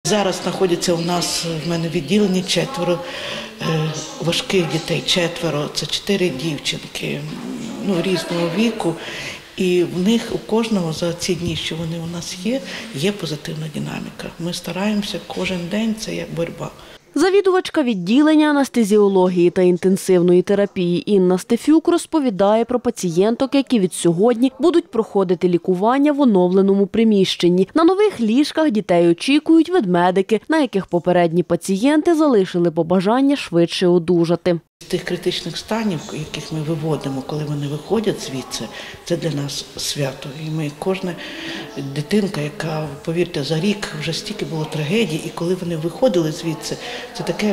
Зараз знаходяться у нас в мене відділенні 4 важких дітей, 4, це 4 дівчинки різного віку. І в них у кожного за ці дні, що вони у нас є позитивна динаміка. Ми стараємося кожен день, це як боротьба. Завідувачка відділення анестезіології та інтенсивної терапії Інна Стефюк розповідає про пацієнток, які від сьогодні будуть проходити лікування в оновленому приміщенні. На нових ліжках дітей очікують ведмедики, на яких попередні пацієнти залишили побажання швидше одужати. З тих критичних станів, яких ми виводимо, коли вони виходять звідси, це для нас свято. І ми, кожна дитинка, яка, повірте, за рік вже стільки було трагедій, і коли вони виходили звідси, це таке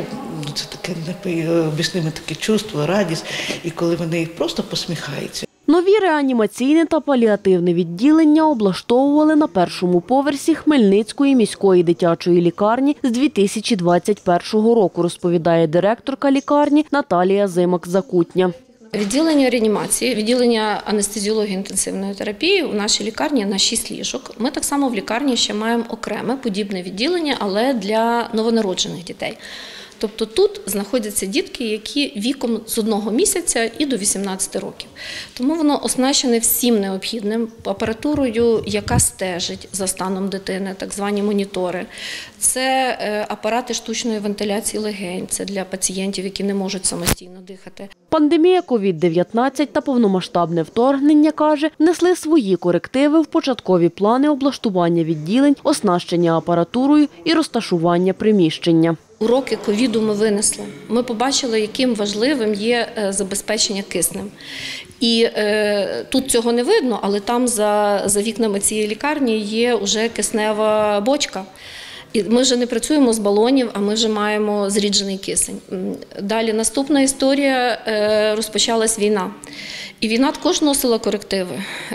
необ'ясниме таке чувство, радість, і коли вони просто посміхаються. Нові реанімаційне та паліативне відділення облаштовували на першому поверсі Хмельницької міської дитячої лікарні з 2021 року, розповідає директорка лікарні Наталія Зимак-Закутня. Відділення реанімації, відділення анестезіології інтенсивної терапії у нашій лікарні на 6 ліжок. Ми так само в лікарні ще маємо окреме подібне відділення, але для новонароджених дітей. Тобто тут знаходяться дітки, які віком з 1 місяця і до 18 років. Тому воно оснащене всім необхідним апаратурою, яка стежить за станом дитини, так звані монітори. Це апарати штучної вентиляції легень, це для пацієнтів, які не можуть самостійно дихати. Пандемія COVID-19 та повномасштабне вторгнення, каже, внесли свої корективи в початкові плани облаштування відділень, оснащення апаратурою і розташування приміщення. Уроки ковіду ми винесли. Ми побачили, яким важливим є забезпечення киснем. І тут цього не видно, але там за вікнами цієї лікарні є вже киснева бочка. І ми вже не працюємо з балонів, а ми вже маємо зріджений кисень. Далі наступна історія, розпочалась війна. І війна також носила корективи.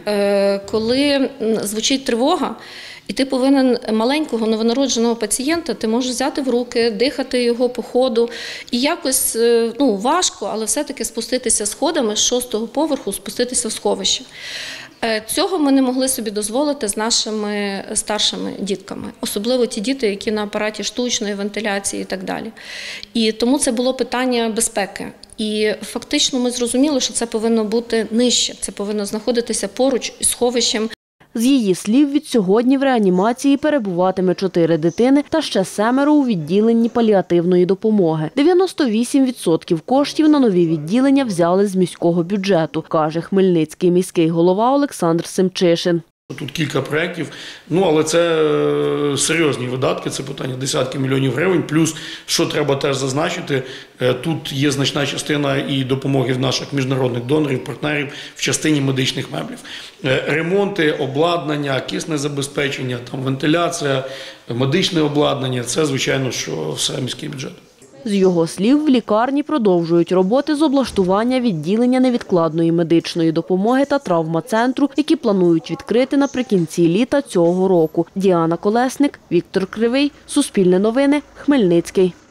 Коли звучить тривога, і ти повинен маленького новонародженого пацієнта, ти можеш взяти в руки, дихати його по ходу. І якось важко, але все-таки спуститися сходами з 6-го поверху, спуститися в сховище. Цього ми не могли собі дозволити з нашими старшими дітками. Особливо ті діти, які на апараті штучної вентиляції і так далі. І тому це було питання безпеки. І фактично ми зрозуміли, що це повинно бути нижче, це повинно знаходитися поруч із сховищем. З її слів, від сьогодні в реанімації перебуватиме 4 дитини та ще 7 у відділенні паліативної допомоги. 98% коштів на нові відділення взяли з міського бюджету, каже хмельницький міський голова Олександр Семчишин. Тут кілька проєктів, але це серйозні видатки, це питання десятки мільйонів гривень. Плюс, що треба теж зазначити, тут є значна частина і допомоги наших міжнародних донорів, партнерів в частині медичних меблів. Ремонти, обладнання, кисне забезпечення, вентиляція, медичне обладнання – це, звичайно, що все міський бюджет. З його слів, в лікарні продовжують роботи з облаштування відділення невідкладної медичної допомоги та травмацентру, які планують відкрити наприкінці літа цього року. Діана Колесник, Віктор Кривий, Суспільне новини, Хмельницький.